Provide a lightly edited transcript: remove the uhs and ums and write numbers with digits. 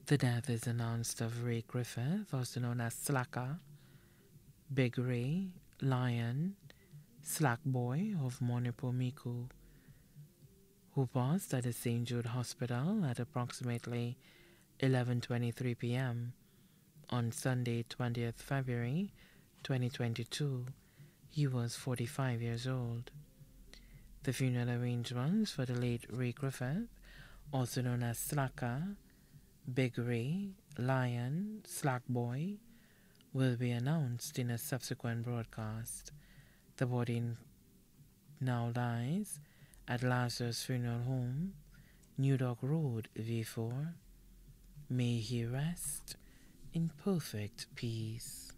The death is announced of Ray Griffith, also known as Slacker, Big Ray, Lion, Slack Boy of Monipomiku, who passed at the St. Jude Hospital at approximately 11:23 p.m. on Sunday, 20th February 2022. He was 45 years old. The funeral arrangements for the late Ray Griffith, also known as Slacker, Big Ray, Lion, Slack Boy, will be announced in a subsequent broadcast. The body now lies at Lazarus Funeral Home, New Dock Road, V4. May he rest in perfect peace.